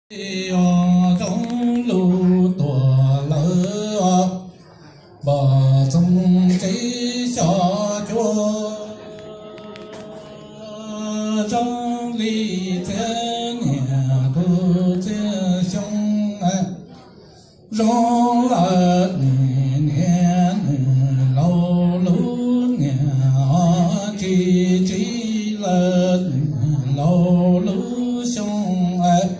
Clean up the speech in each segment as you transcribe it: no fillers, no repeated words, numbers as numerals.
trong lưu tổ lỡ bỏ sông cháy cho chúa trong ly thế nhà tu thế sông rong là nè lâu lú nè chỉ là lâu lú sông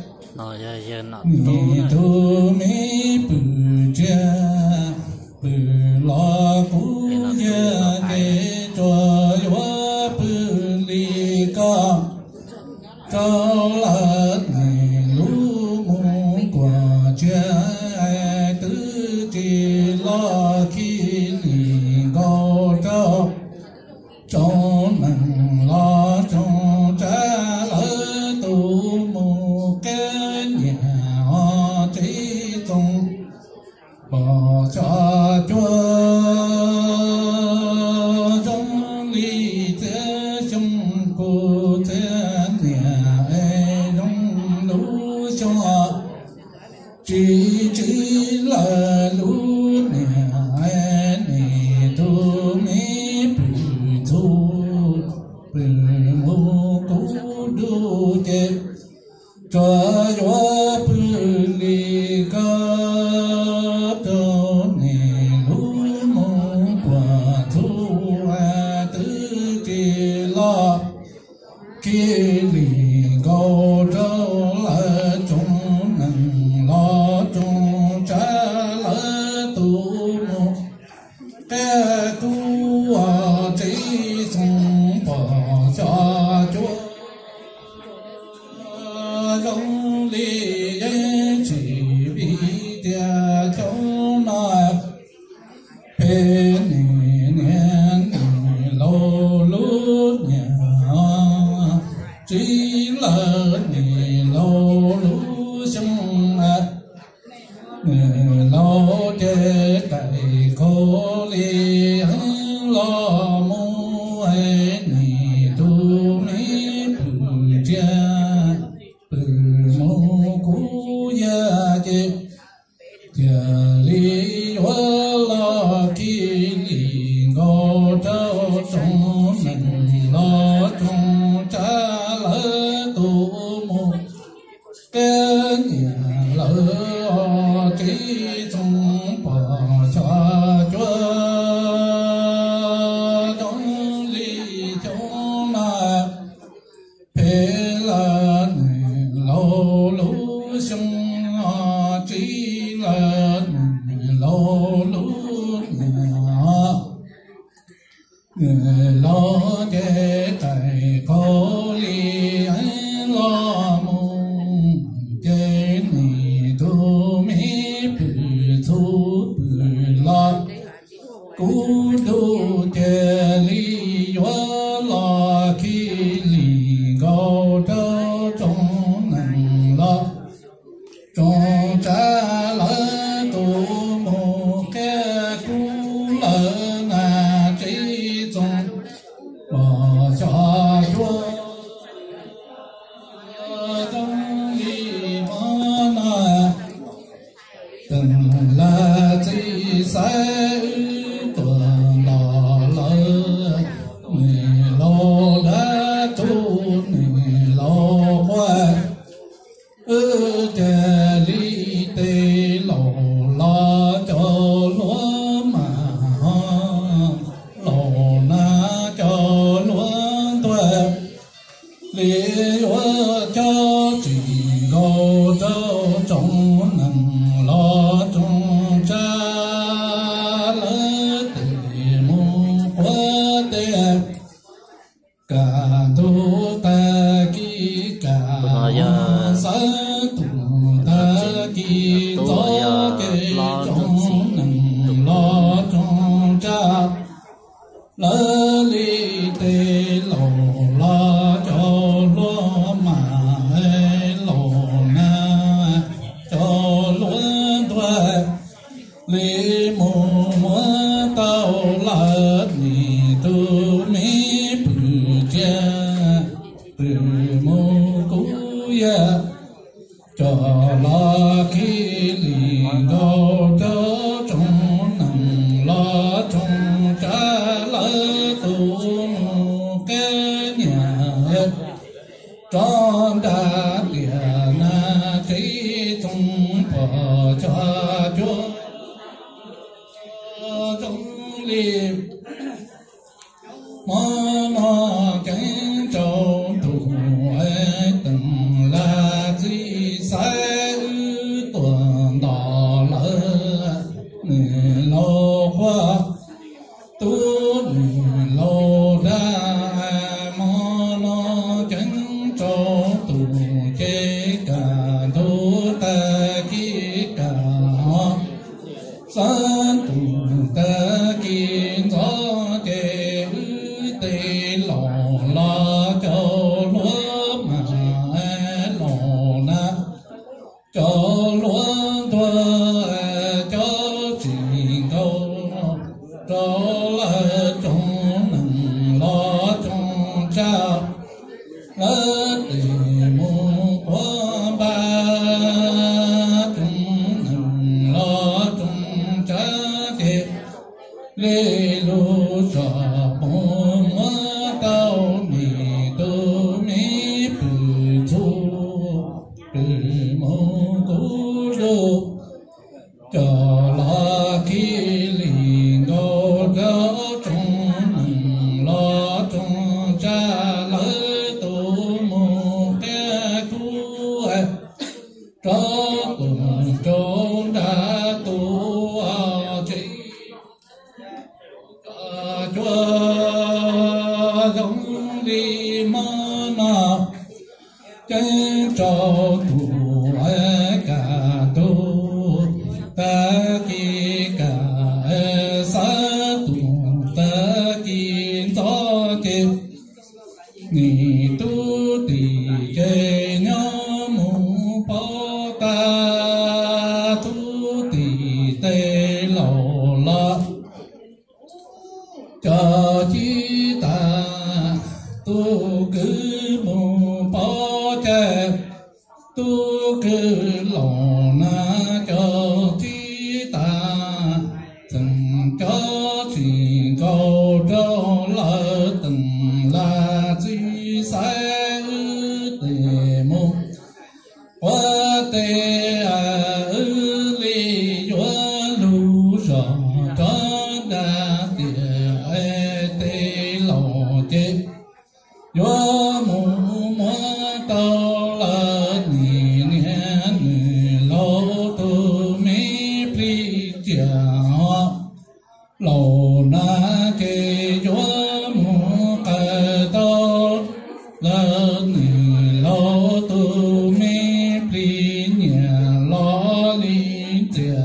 mi tu mi bự cha bự lo cú ya để cho yo bự li ca cao là lú mong quả cha tứ chỉ lo khi li cao cao trong nắng lo trong cha lỡ tu mù cái nhà trí tung bỏ cho chúa trong ly thế trong cô thế nhà trong lũ cho chỉ là lũ nhà này tu mi bự thu bự mô cú đu chết cho gió bự ly ca cho nè lũ mong quả thu tứ kỳ lo kia lì cầu trâu là chúng nâng lo chúng trả lỡ tu một cái tu chỉ xong bỏ cho chúa trong ly chỉ bị tia cháu nói phê nè lâu lút nhà chỉ là nè lâu lút sông lâu chế tại cô ly lo mu nè tu mi bự cha bự mô cú ya chế giờ lý hoa lo ki li ngô trao trong mình lo trong cha lỡ tu mô cái nhà lỡ trí trong bỏ cho chúa trong ly trong mà phê là lâu lú sông chỉ là lâu lú người lo cái tài có ly lo mong cái này tu mi bự thu bự lo cú đu cái ly gió lo khi lì gạo trâu trong nắng lo trong cha lỡ tu một cái cú lỡ na trí trong bỏ cho chúa trong ly món từng là chỉ sai tuần đỏ lỡ người lo đã tu người lo qua cha ly tê lò lo cho lúa mà lò na cho lúa tuệ lý cho chỉ gò cho trong nằm lo trong cha lỡ tề mong quá tề cả tu ta ki cả sa tu ta ki to ke trong nằm lo trong cha lỡ ly tê lò lo cho lúa mà lò na cho lúa la khi lì ngô cho trong nằm lo trong trả lỡ tu cái nhà trong đã địa na trí trong bỏ cho chúa trong liệp mơ cánh trâu tù ấy từng là gì sai tuần đỏ lỡ người lâu qua tu người lâu ra mơ cánh trâu tù chế cả tu ta kỹ cả san tù ta kiến gió kê tê lò la cho lúa mà lò na cho lúa tua cho chỉ câu cho là trong nằm lo trong trao lỡ tìm mua qua ba trong nằm lo trong trao kê lê lô cho bông mơ cao mì tô mì bự thu bự mô cú lô cho la khi lì ngô gáo trong nằm lo trong cha lỡ tô mô kê cú cho cùng trốn đã tu chỉ chúa giống đi mơ nọ chân trâu thủ cả tu ta kỳ cả sa tu ta kỳ gió kỳ ni tu tỳ kê nhớ mu po ta tu tỳ tê lầu la cho chi ta tu cứ mù bỏ che tu cứ lòng na cho chi ta từng cho chuyện câu cho lỡ từng là chi sai tề mù qua tề li vua lu rõ cho đa yo mu mo tao la ni ni ni lo tu mi pri cha lo na ke yo mu ka tao la ni lo tu mi pri nya lo li cha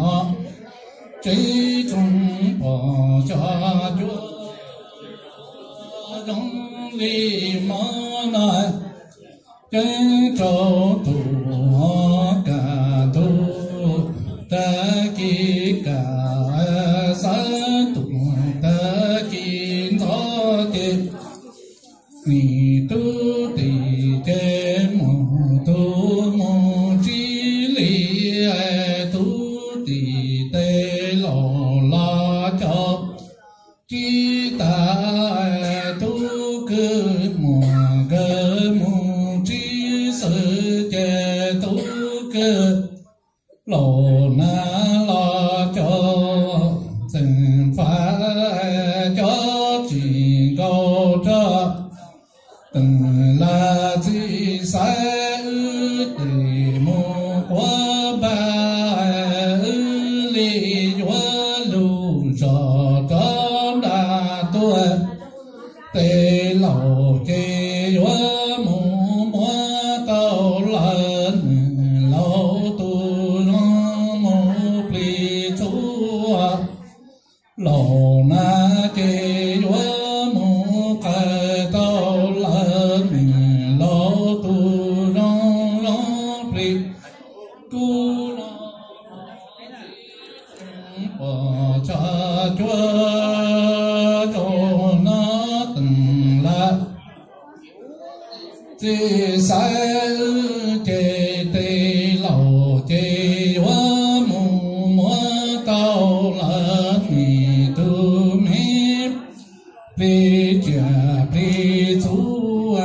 chỉ trong bỏ cho chúa giống li mơ nai chân trâu tù cả tu ta kỳ cả sa tu ta kỳ gió kỳ ni tu tỳ kê mô tu mô chi li tu tỳ tê lò la cho chi ta tu cơ mùa cơ mù chi sự chê tu cơ lò na lo cho từng phá cho chỉ câu cho từng là gì sai để mù qua ba li vua lu cho đã tuổi tê lầu kê vua mù mua tàu lần lâu tu mù pli chú lầu na kê vua mù cài tàu lần lâu tu pli tu bỏ cho chúa cho nó từng là chỉ sai kê tê lầu chế hoa mù mua tàu là thì tu mê bê chả bê chú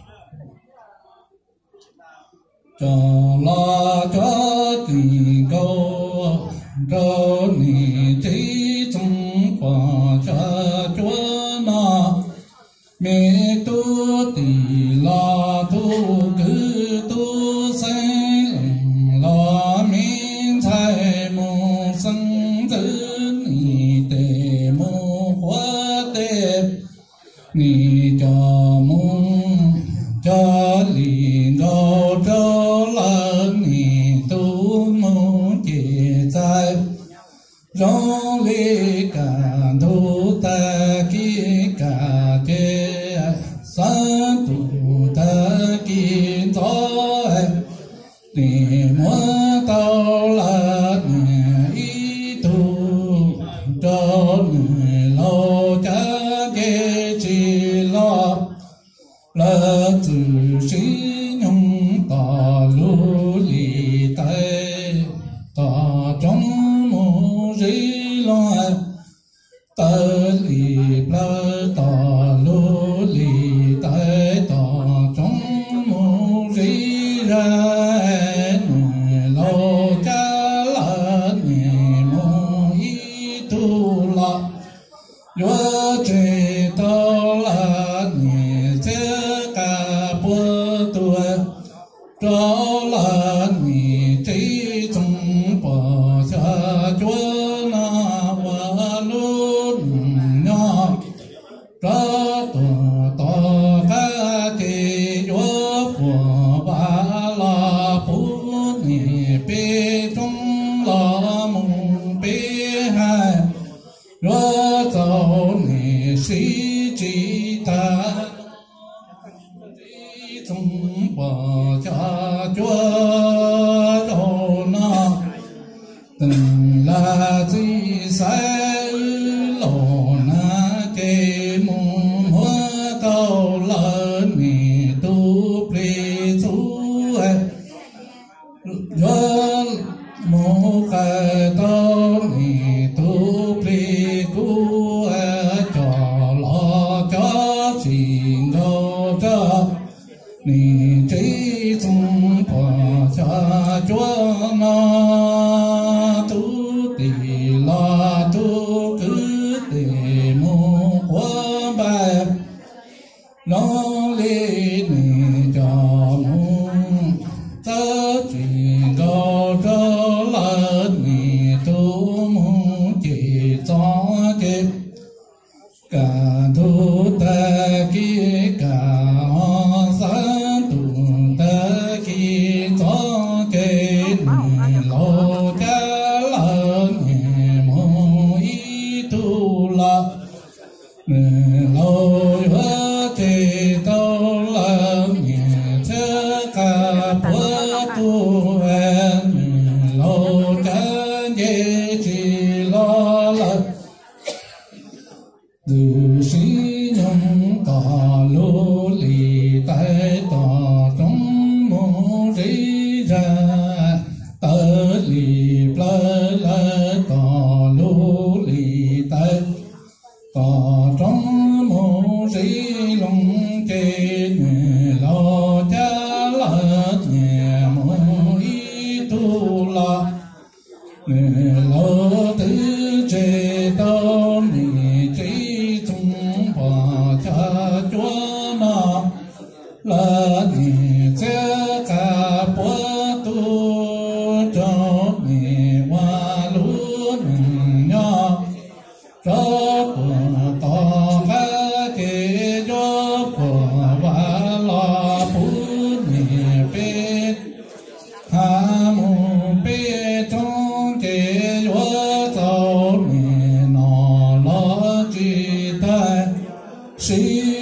cho lo cho tình câu cho nì chế trong quả cho chúa nó mẹ tu tì lo tu cứ tu sinh lo miên thay mù sinh tử nì tề mù quá tề nì cho mùng cho lì đô cho lần nì tu mù chế trái rong lì cả tu ta ki cả chế san tu ta ki cho nì mua tao là nì tu cho nì lo cha ke chi lo là tự sĩ nhung ta lu li tai ta trong mô ri lo ta li la ta lu li tai ta trong mô ri ra lo cha la ni mo y tu la yo che ta la ni che ca po tu cho là ni trí trong bờ xa chúa na hoa luôn nhỏ cho tổ ca kỳ chúa của ba la phú ni bê trong la mùng bê hai chúa giàu ni sĩ trí ta trong bờ cha chúa đồ na từng là gì sai lồ na kê mùng hoa cao lớn nì tu pri chú do mô khai tao nì tu pri cú cho lo cho xin đâu cho nì trí trong quả cha chúa na tu tỳ la tu cứ tỳ mô quá bài nó li nì cho mùng ta chuyện đâu cho la nì tu mùng chỉ cho kịp cả tu ta ki cả sa tu ta ki cho ke lo cha la mo y tu la lo hoa te tao la cha ca po tu lo cha ye chi lo la từ sĩ nhung ta lô lì tai ta trong mô ri ra tơ lì pla la ta lô lì tai ta trong mô ri long kê lo cha la nhẹ mô y tu la lo tư chế tao ni trí chung bà cha chúa na là ni che ca po tu cho ni hoa luôn nhỏ cho của ta ca kê cho của hoa la phú ni bê ha mu bê trong kê hoa tao ni nó lo chi tai sĩ